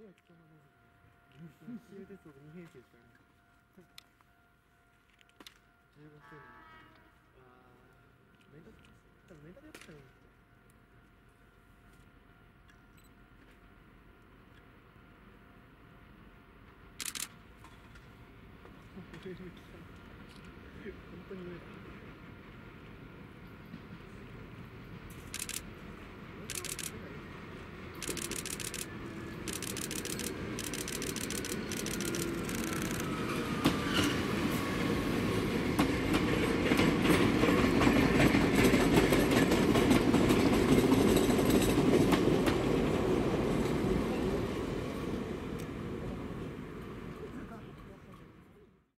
ごい貴重な能力。シール鉄道2編成しかいない。10月生のメンタル、多分メンタルやってたらいいんですよ。本当に無理だ。